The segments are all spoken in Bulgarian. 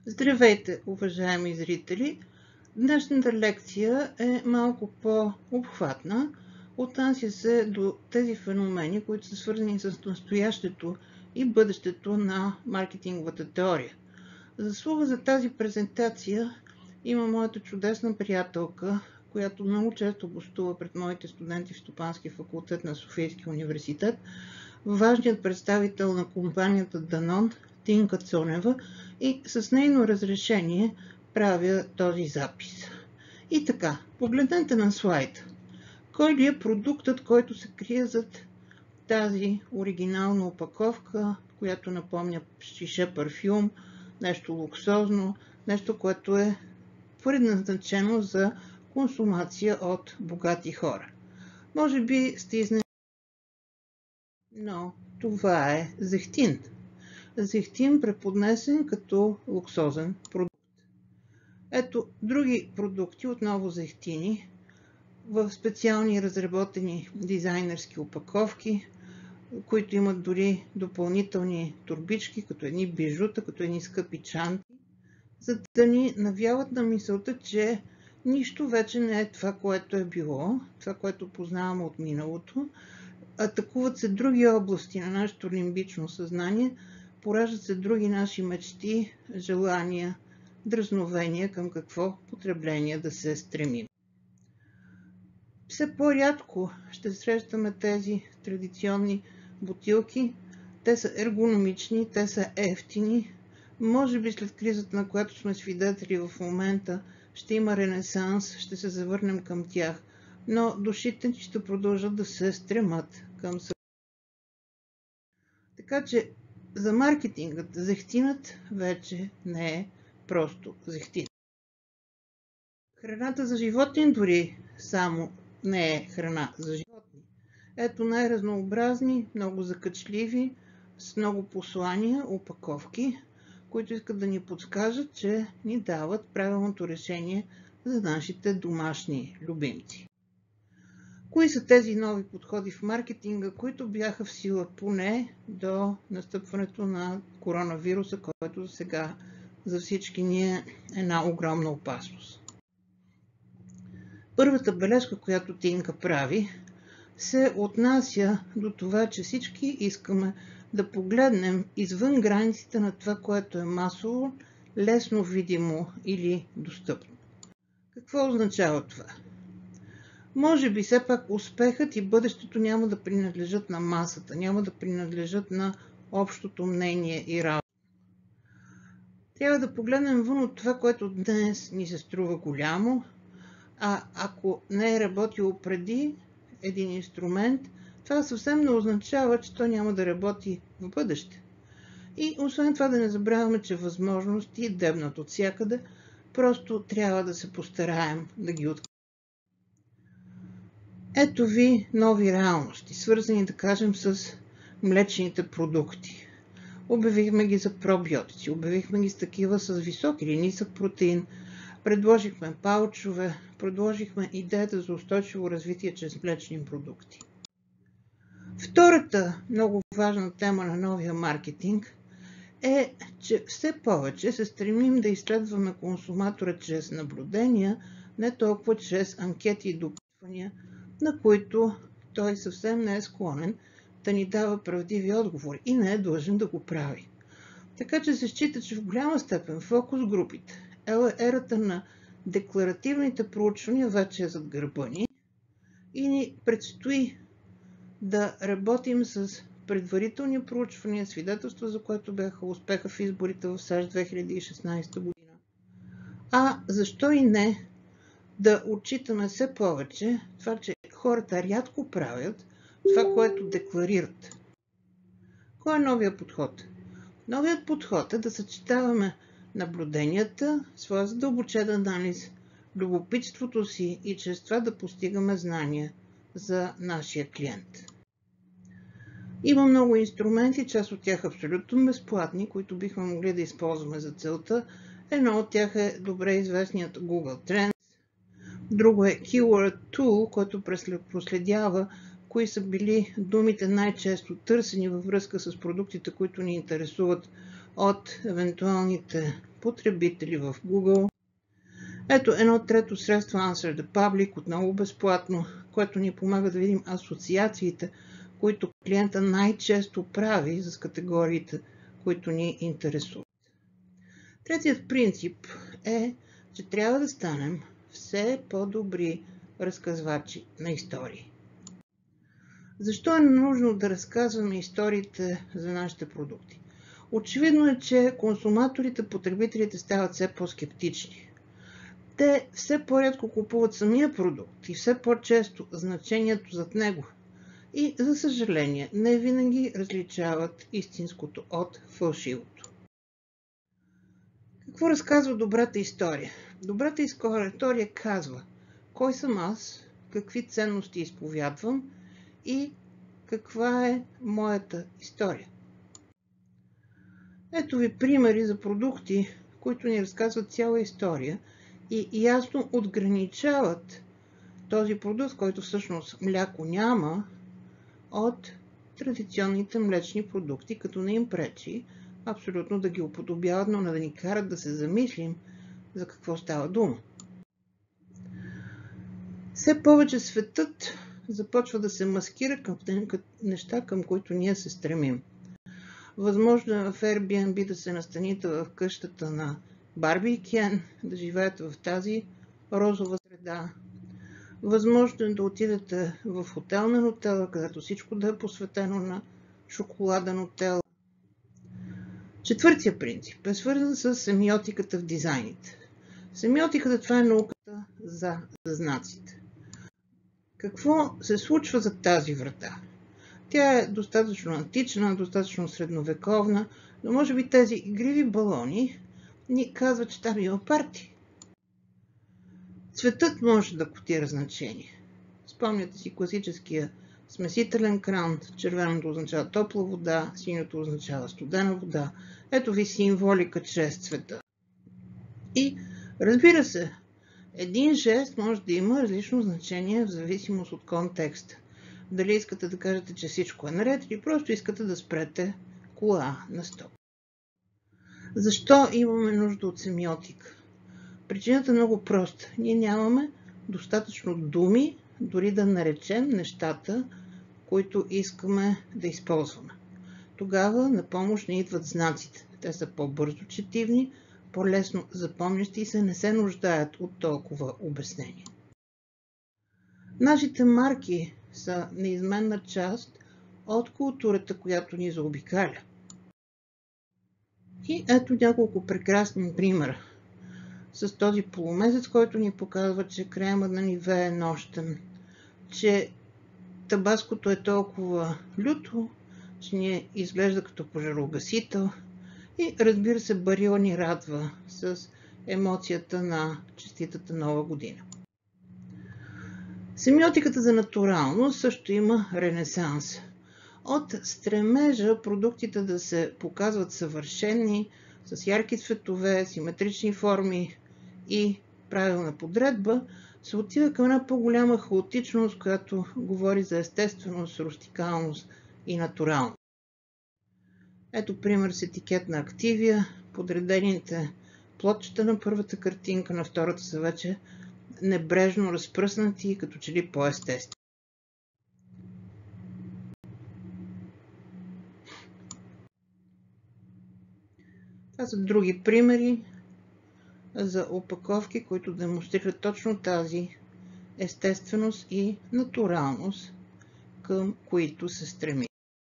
Здравейте, уважаеми зрители! Днешната лекция е малко по-обхватна. Отнася се до тези феномени, които са свързани с настоящето и бъдещето на маркетинговата теория. Заслуга за тази презентация има моята чудесна приятелка, която много често гостува пред моите студенти в Стопанския факултет на Софийския университет, важният представител на компанията Данон, Тинка Цонева, и с нейно разрешение правя този запис. И така, погледнете на слайда. Кой ли е продуктът, който се крие зад тази оригинална опаковка, която напомня шише парфюм, нещо луксозно, нещо, което е предназначено за консумация от богати хора? Може би сте изненадани, но това е зехтин. Зехтин, преподнесен като луксозен продукт. Ето други продукти, отново зехтини, в специални разработени дизайнерски опаковки, които имат дори допълнителни турбички, като едни бижута, като едни скъпи чанти, за да ни навяват на мисълта, че нищо вече не е това, което е било, това, което познаваме от миналото. Атакуват се други области на нашето лимбично съзнание, пораждат се други наши мечти, желания, дръзновения към какво потребление да се стремим. Все по-рядко ще срещаме тези традиционни бутилки. Те са ергономични, те са евтини. Може би след кризата, на която сме свидетели в момента, ще има ренесанс, ще се завърнем към тях, но душите ни ще продължат да се стремат към съвременността. Така че за маркетингът зехтинът вече не е просто зехтин. Храната за животни дори само не е храна за животни. Ето най-разнообразни, много закачливи, с много послания, опаковки, които искат да ни подскажат, че ни дават правилното решение за нашите домашни любимци. Кои са тези нови подходи в маркетинга, които бяха в сила поне до настъпването на коронавируса, който сега за всички ни е една огромна опасност? Първата бележка, която Тинка прави, се отнася до това, че всички искаме да погледнем извън границите на това, което е масово, лесно видимо или достъпно. Какво означава това? Може би все пак успехът и бъдещето няма да принадлежат на масата, няма да принадлежат на общото мнение и разум. Трябва да погледнем вън от това, което днес ни се струва голямо, а ако не е работило преди един инструмент, това съвсем не означава, че той няма да работи в бъдеще. И освен това да не забравяме, че възможности дебнат от всякъде, просто трябва да се постараем да ги открием. Ето ви нови реалности, свързани, да кажем, с млечните продукти. Обявихме ги за пробиотици, обявихме ги с такива с висок или нисък протеин, предложихме паучове, предложихме идеята за устойчиво развитие чрез млечни продукти. Втората много важна тема на новия маркетинг е, че все повече се стремим да изследваме консуматора чрез наблюдения, не толкова чрез анкети и допитвания, на които той съвсем не е склонен да ни дава правдиви отговори и не е длъжен да го прави. Така че се счита, че в голяма степен фокус групите, ерата на декларативните проучвания вече е зад гърба ни и ни предстои да работим с предварителни проучвания, свидетелства за което бяха успеха в изборите в САЩ 2016 година. А защо и не да отчитаме все повече това, че хората рядко правят това, което декларират. Кой е новият подход? Новият подход е да съчетаваме наблюденията, своя задълбочен анализ, любопитството си и чрез това да постигаме знания за нашия клиент. Има много инструменти, част от тях абсолютно безплатни, които бихме могли да използваме за целта. Едно от тях е добре известният Google Trends. Друго е Keyword Tool, който проследява кои са били думите най-често търсени във връзка с продуктите, които ни интересуват от евентуалните потребители в Google. Ето едно трето средство Answer the Public, отново безплатно, което ни помага да видим асоциациите, които клиента най-често прави с категориите, които ни интересуват. Третият принцип е, че трябва да станем все по-добри разказвачи на истории. Защо е нужно да разказваме историите за нашите продукти? Очевидно е, че консуматорите, потребителите стават все по-скептични. Те все по-рядко купуват самия продукт и все по-често значението зад него. И, за съжаление, не винаги различават истинското от фалшивото. Какво разказва добрата история? Добрата история казва кой съм аз, какви ценности изповядвам и каква е моята история. Ето ви примери за продукти, които ни разказват цяла история и ясно отграничават този продукт, който всъщност мляко няма, от традиционните млечни продукти, като не им пречи абсолютно да ги уподобяват, но да ни карат да се замислим за какво става дума. Все повече светът започва да се маскира към неща, към които ние се стремим. Възможно е в Airbnb да се настаните в къщата на Барби и Кен, да живеете в тази розова среда. Възможно е да отидете в хотел на Нутела, където всичко да е посветено на шоколада Нутела. Четвъртия принцип е свързан с семиотиката в дизайните. Семиотиката, това е науката за знаците. Какво се случва за тази врата? Тя е достатъчно антична, достатъчно средновековна, но може би тези игриви балони ни казват, че там има парти. Цветът може да котира значение. Спомняте си класическия смесителен кран. Червеното означава топла вода, синьото означава студена вода. Ето ви символика чрез цвета. И разбира се, един жест може да има различно значение в зависимост от контекста. Дали искате да кажете, че всичко е наред или просто искате да спрете кола на стоп. Защо имаме нужда от семиотика? Причината е много проста. Ние нямаме достатъчно думи, дори да наречем нещата, които искаме да използваме. Тогава на помощ ни идват знаците. Те са по-бързо четивни, по-лесно запомнящи и се не се нуждаят от толкова обяснения. Нашите марки са неизменна част от културата, която ни заобикаля. И ето няколко прекрасни примера. С този полумесец, който ни показва, че крема на Нивея е нощен, че табаското е толкова люто, че ни изглежда като пожарогасител и разбира се, Барил ни радва с емоцията на честитата нова година. Семиотиката за натуралност също има ренесанс. От стремежа продуктите да се показват съвършени, с ярки цветове, симетрични форми и правилна подредба, се отива към една по-голяма хаотичност, която говори за естественост, рустикалност и натуралност. Ето пример с етикет на Activia. Подредените плотчета на първата картинка, на втората са вече небрежно разпръснати и като че ли по-естествени. Това са други примери за опаковки, които демонстрират точно тази естественост и натуралност, към които се стреми.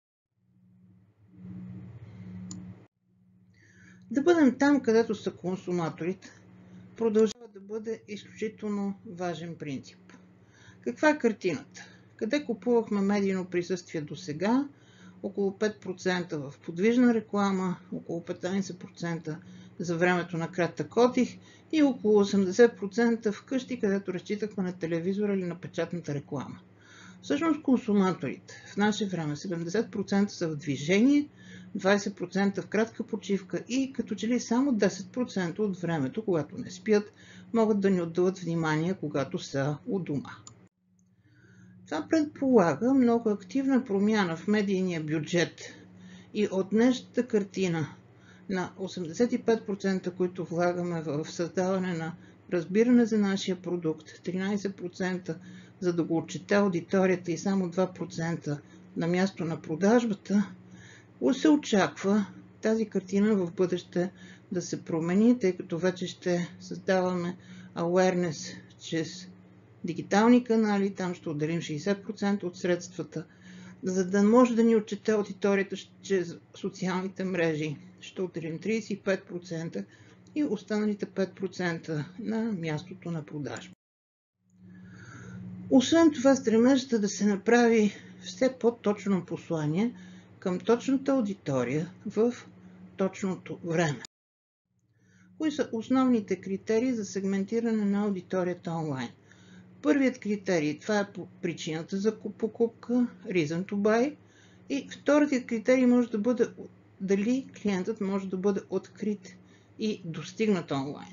Да бъдем там, където са консуматорите, продължава да бъде изключително важен принцип. Каква е картината? Къде купувахме медийно присъствие до сега? Около 5% в подвижна реклама, около 15% за времето на кратък отдих и около 80% вкъщи, където разчитахме на телевизора или на печатната реклама. Всъщност консуматорите в наше време 70% са в движение, 20% в кратка почивка и като че ли само 10% от времето, когато не спят, могат да ни отдават внимание, когато са у дома. Това предполага много активна промяна в медийния бюджет и от днешната картина на 85%, които влагаме в създаване на разбиране за нашия продукт, 13% за да го отчете аудиторията и само 2% на място на продажбата, се очаква тази картина в бъдеще да се промени, тъй като вече ще създаваме awareness чрез дигитални канали, там ще отделим 60% от средствата, за да може да ни отчете аудиторията чрез социалните мрежи. Ще отделим 35% и останалите 5% на мястото на продажба. Освен това, стремежата да се направи все по-точно послание към точната аудитория в точното време. Кои са основните критерии за сегментиране на аудиторията онлайн? Първият критерий, това е причината за покупка, reason to buy. И вторият критерий може да бъде дали клиентът може да бъде открит и достигнат онлайн.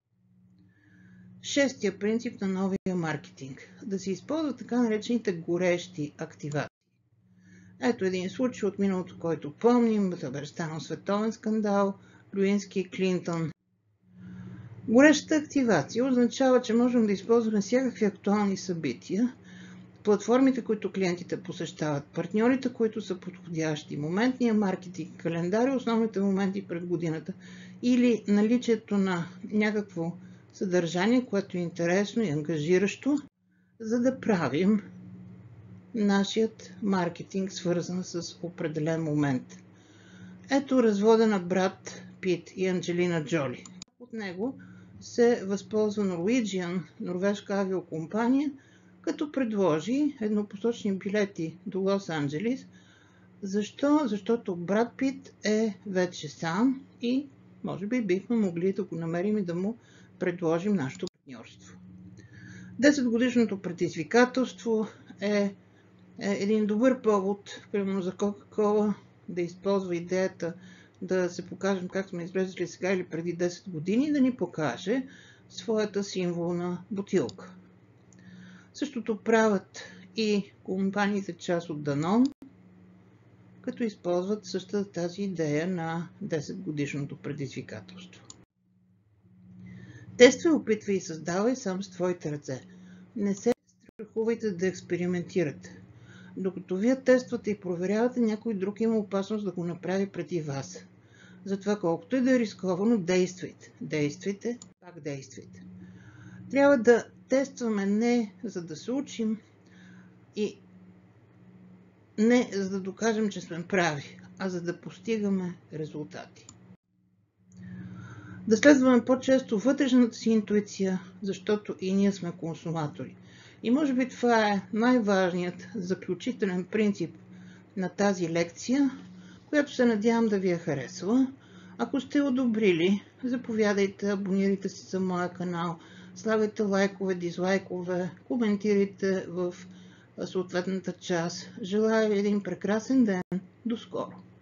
Шестия принцип на новия маркетинг. Да се използват така наречените горещи активации. Ето един случай от миналото, който помним. Това беше станал световен скандал. Луински и Клинтон. Горещата активация означава, че можем да използваме всякакви актуални събития, платформите, които клиентите посещават, партньорите, които са подходящи, моментния маркетинг, календари, основните моменти пред годината или наличието на някакво съдържание, което е интересно и ангажиращо, за да правим нашият маркетинг свързан с определен момент. Ето развода на Брад Пит и Анджелина Джоли. От него се възползва Norwegian, норвежка авиокомпания, като предложи еднопосочни билети до Лос-Анджелис. Защо? Защото Брад Пит е вече сам и може би бихме могли да го намерим и да му предложим нашето партньорство. 10-годишното предизвикателство е един добър повод, примерно за Кока-Кола, да използва идеята да се покажем как сме изглеждали сега или преди 10 години и да ни покаже своята символна бутилка. Същото правят и компаниите част от Данон, като използват същата тази идея на 10-годишното предизвикателство. Тествай, опитвай и създавай сам с твоите ръце. Не се страхувайте да експериментирате. Докато вие тествате и проверявате, някой друг има опасност да го направи преди вас. Затова колкото и да е рисковано, действайте. Действайте, пак действайте. Трябва да тестваме не за да се учим и не за да докажем, че сме прави, а за да постигаме резултати. Да следваме по-често вътрешната си интуиция, защото и ние сме консуматори. И може би това е най-важният заключителен принцип на тази лекция, която се надявам да ви е харесала. Ако сте одобрили, заповядайте, абонирайте се за моя канал, слагайте лайкове, дизлайкове, коментирайте в съответната част. Желая ви един прекрасен ден. До скоро!